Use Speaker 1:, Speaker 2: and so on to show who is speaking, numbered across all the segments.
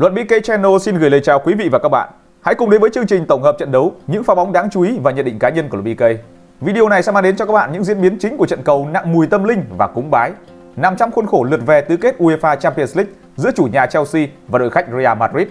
Speaker 1: Luận BK Channel xin gửi lời chào quý vị và các bạn. Hãy cùng đến với chương trình tổng hợp trận đấu, những pha bóng đáng chú ý và nhận định cá nhân của Luận BK. Video này sẽ mang đến cho các bạn những diễn biến chính của trận cầu nặng mùi tâm linh và cúng bái nằm trong khuôn khổ lượt về tứ kết UEFA Champions League giữa chủ nhà Chelsea và đội khách Real Madrid.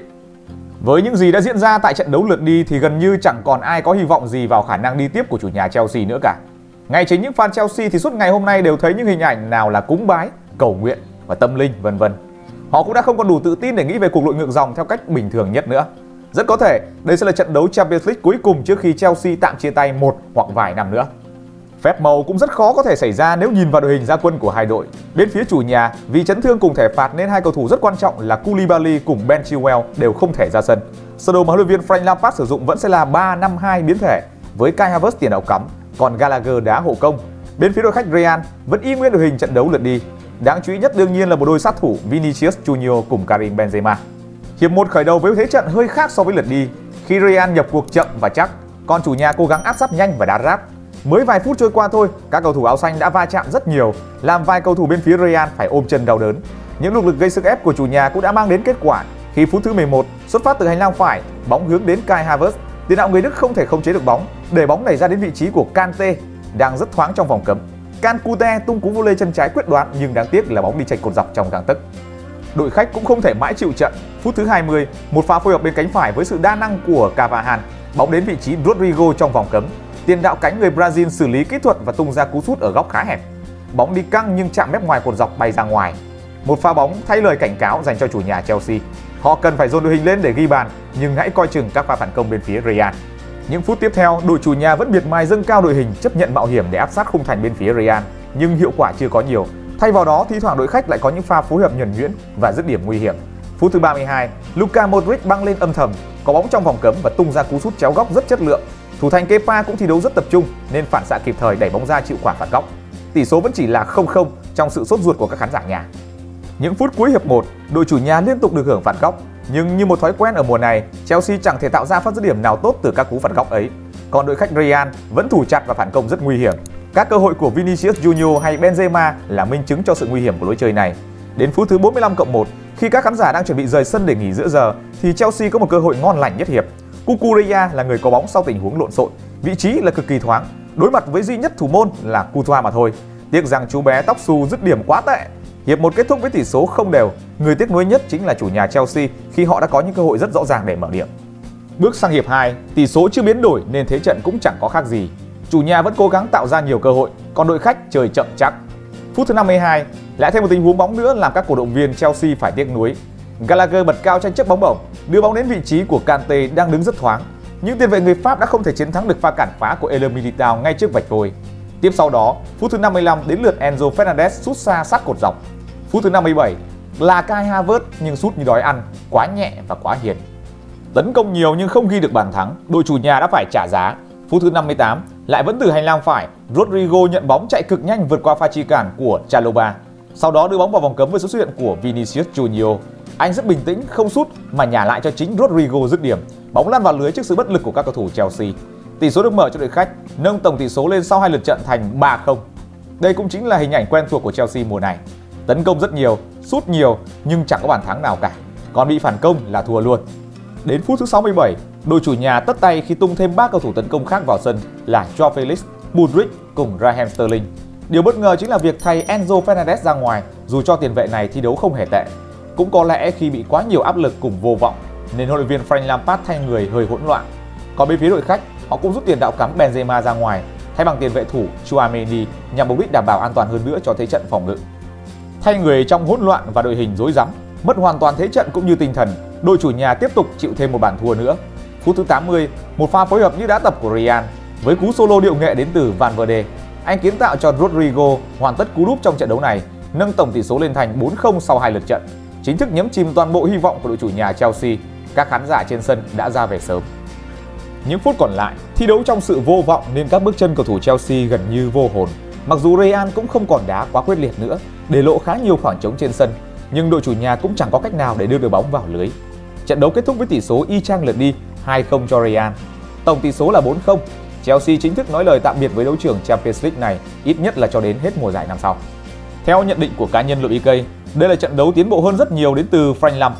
Speaker 1: Với những gì đã diễn ra tại trận đấu lượt đi thì gần như chẳng còn ai có hy vọng gì vào khả năng đi tiếp của chủ nhà Chelsea nữa cả. Ngay chính những fan Chelsea thì suốt ngày hôm nay đều thấy những hình ảnh nào là cúng bái, cầu nguyện và tâm linh vân vân. Họ cũng đã không còn đủ tự tin để nghĩ về cuộc lội ngược dòng theo cách bình thường nhất nữa. Rất có thể đây sẽ là trận đấu Champions League cuối cùng trước khi Chelsea tạm chia tay một hoặc vài năm nữa. Phép màu cũng rất khó có thể xảy ra nếu nhìn vào đội hình ra quân của hai đội. Bên phía chủ nhà, vì chấn thương cùng thẻ phạt nên hai cầu thủ rất quan trọng là Koulibaly cùng Ben Chilwell đều không thể ra sân. Sơ đồ mà huấn luyện viên Frank Lampard sử dụng vẫn sẽ là 3-5-2 biến thể với Kai Havertz tiền đạo cắm, còn Gallagher đá hộ công. Bên phía đội khách Real vẫn y nguyên đội hình trận đấu lượt đi. Đáng chú ý nhất đương nhiên là một đôi sát thủ Vinicius Junior cùng Karim Benzema. Hiệp 1 khởi đầu với thế trận hơi khác so với lượt đi khi Real nhập cuộc chậm và chắc, còn chủ nhà cố gắng áp sát nhanh và đá ráp. Mới vài phút trôi qua thôi, các cầu thủ áo xanh đã va chạm rất nhiều, làm vài cầu thủ bên phía Real phải ôm chân đau đớn. Những nỗ lực gây sức ép của chủ nhà cũng đã mang đến kết quả khi phút thứ 11 xuất phát từ hành lang phải, bóng hướng đến Kai Havertz. Tiền đạo người Đức không thể khống chế được bóng, để bóng đẩy ra đến vị trí của Kante đang rất thoáng trong vòng cấm. Cancute tung cú vô lê chân trái quyết đoán nhưng đáng tiếc là bóng đi chệch cột dọc trong gang tấc. Đội khách cũng không thể mãi chịu trận. Phút thứ 20, một pha phối hợp bên cánh phải với sự đa năng của Cavahan, bóng đến vị trí Rodrigo trong vòng cấm. Tiền đạo cánh người Brazil xử lý kỹ thuật và tung ra cú sút ở góc khá hẹp. Bóng đi căng nhưng chạm mép ngoài cột dọc bay ra ngoài. Một pha bóng thay lời cảnh cáo dành cho chủ nhà Chelsea. Họ cần phải dồn đội hình lên để ghi bàn, nhưng hãy coi chừng các pha phản công bên phía Real. Những phút tiếp theo, đội chủ nhà vẫn miệt mài dâng cao đội hình, chấp nhận mạo hiểm để áp sát khung thành bên phía Real, nhưng hiệu quả chưa có nhiều. Thay vào đó, thi thoảng đội khách lại có những pha phối hợp nhuần nhuyễn và dứt điểm nguy hiểm. Phút thứ 32, Luka Modric băng lên âm thầm, có bóng trong vòng cấm và tung ra cú sút chéo góc rất chất lượng. Thủ thành Kepa cũng thi đấu rất tập trung nên phản xạ kịp thời đẩy bóng ra chịu quả phạt góc. Tỷ số vẫn chỉ là 0-0 trong sự sốt ruột của các khán giả nhà. Những phút cuối hiệp 1, đội chủ nhà liên tục được hưởng phạt góc, nhưng như một thói quen ở mùa này, Chelsea chẳng thể tạo ra phát dứt điểm nào tốt từ các cú phạt góc ấy. Còn đội khách Real vẫn thủ chặt và phản công rất nguy hiểm. Các cơ hội của Vinicius Junior hay Benzema là minh chứng cho sự nguy hiểm của lối chơi này. Đến phút thứ 45+1, khi các khán giả đang chuẩn bị rời sân để nghỉ giữa giờ, thì Chelsea có một cơ hội ngon lành nhất hiệp. Cucurella là người có bóng sau tình huống lộn xộn, vị trí là cực kỳ thoáng, đối mặt với duy nhất thủ môn là Courtois mà thôi. Tiếc rằng chú bé tóc xù dứt điểm quá tệ. Hiệp 1 kết thúc với tỷ số không đều. Người tiếc nuối nhất chính là chủ nhà Chelsea khi họ đã có những cơ hội rất rõ ràng để mở điểm. Bước sang hiệp 2, tỷ số chưa biến đổi nên thế trận cũng chẳng có khác gì. Chủ nhà vẫn cố gắng tạo ra nhiều cơ hội, còn đội khách chơi chậm chắc. Phút thứ 52, lại thêm một tình huống bóng nữa làm các cổ động viên Chelsea phải tiếc nuối. Gallagher bật cao tranh chấp bóng bổng, đưa bóng đến vị trí của Kante đang đứng rất thoáng. Nhưng tiền vệ người Pháp đã không thể chiến thắng được pha cản phá của El Militao ngay trước vạch vôi. Tiếp sau đó, phút thứ 55 đến lượt Enzo Fernandez sút xa sát cột dọc. Phút thứ 57 là Kai Havertz nhưng sút như đói ăn, quá nhẹ và quá hiền. Tấn công nhiều nhưng không ghi được bàn thắng, đội chủ nhà đã phải trả giá. Phút thứ 58 lại vẫn từ hành lang phải, Rodrigo nhận bóng chạy cực nhanh vượt qua pha chi cản của Chalobah. Sau đó đưa bóng vào vòng cấm với sự xuất hiện của Vinicius Junior. Anh rất bình tĩnh, không sút mà nhả lại cho chính Rodrigo dứt điểm. Bóng lăn vào lưới trước sự bất lực của các cầu thủ Chelsea. Tỷ số được mở cho đội khách, nâng tổng tỷ số lên sau 2 lượt trận thành 3-0. Đây cũng chính là hình ảnh quen thuộc của Chelsea mùa này. Tấn công rất nhiều, sút nhiều nhưng chẳng có bàn thắng nào cả. Còn bị phản công là thua luôn. Đến phút thứ 67, đội chủ nhà tất tay khi tung thêm 3 cầu thủ tấn công khác vào sân là Joao Felix, Mudryk cùng Raheem Sterling. Điều bất ngờ chính là việc thay Enzo Fernandez ra ngoài, dù cho tiền vệ này thi đấu không hề tệ. Cũng có lẽ khi bị quá nhiều áp lực cùng vô vọng nên huấn luyện viên Frank Lampard thay người hơi hỗn loạn. Còn bên phía đội khách, họ cũng rút tiền đạo cắm Benzema ra ngoài, thay bằng tiền vệ thủ Tchouaméni nhằm mục đích đảm bảo an toàn hơn nữa cho thế trận phòng ngự. Thay người trong hỗn loạn và đội hình rối rắm, mất hoàn toàn thế trận cũng như tinh thần, đội chủ nhà tiếp tục chịu thêm một bàn thua nữa. Phút thứ 80, một pha phối hợp như đá tập của Real với cú solo điệu nghệ đến từ Valverde. Anh kiến tạo cho Rodrigo hoàn tất cú đúp trong trận đấu này, nâng tổng tỷ số lên thành 4-0 sau 2 lượt trận. Chính thức nhấn chìm toàn bộ hy vọng của đội chủ nhà Chelsea. Các khán giả trên sân đã ra về sớm. Những phút còn lại, thi đấu trong sự vô vọng nên các bước chân cầu thủ Chelsea gần như vô hồn. Mặc dù Real cũng không còn đá quá quyết liệt nữa, để lộ khá nhiều khoảng trống trên sân, nhưng đội chủ nhà cũng chẳng có cách nào để đưa được bóng vào lưới. Trận đấu kết thúc với tỷ số y chang lượt đi, 2-0 cho Real. Tổng tỷ số là 4-0. Chelsea chính thức nói lời tạm biệt với đấu trường Champions League này, ít nhất là cho đến hết mùa giải năm sau. Theo nhận định của cá nhân Luận BK, đây là trận đấu tiến bộ hơn rất nhiều đến từ Frank Lampard.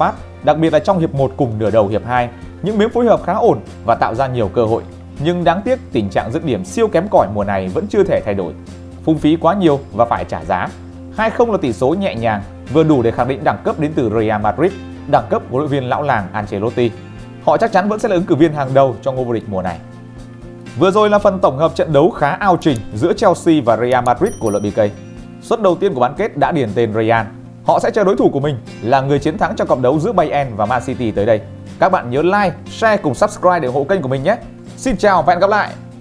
Speaker 1: đặc biệt là trong hiệp 1 cùng nửa đầu hiệp 2, những miếng phối hợp khá ổn và tạo ra nhiều cơ hội. Nhưng đáng tiếc tình trạng dứt điểm siêu kém cỏi mùa này vẫn chưa thể thay đổi. Phung phí quá nhiều và phải trả giá. 2-0 là tỷ số nhẹ nhàng, vừa đủ để khẳng định đẳng cấp đến từ Real Madrid, đẳng cấp của huấn luyện viên lão làng Ancelotti. Họ chắc chắn vẫn sẽ là ứng cử viên hàng đầu cho ngôi vô địch mùa này. Vừa rồi là phần tổng hợp trận đấu khá ao trình giữa Chelsea và Real Madrid của LBK. Suất đầu tiên của bán kết đã điền tên Real. Họ sẽ chờ đối thủ của mình là người chiến thắng trong cặp đấu giữa Bayern và Man City tới đây. Các bạn nhớ like, share cùng subscribe để ủng hộ kênh của mình nhé. Xin chào và hẹn gặp lại!